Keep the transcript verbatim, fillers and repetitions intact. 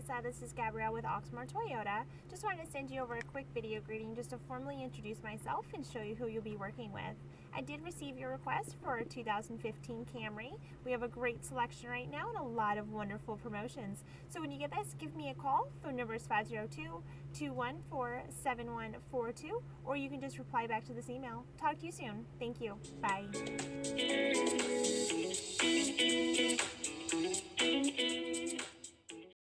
Lisa. This is Gabrielle with Oxmoor Toyota. Just wanted to send you over a quick video greeting just to formally introduce myself and show you who you'll be working with. I did receive your request for a two thousand fifteen Camry. We have a great selection right now and a lot of wonderful promotions. So when you get this, give me a call. Phone number is five zero two, two one four, seven one four two, or you can just reply back to this email. Talk to you soon. Thank you. Bye.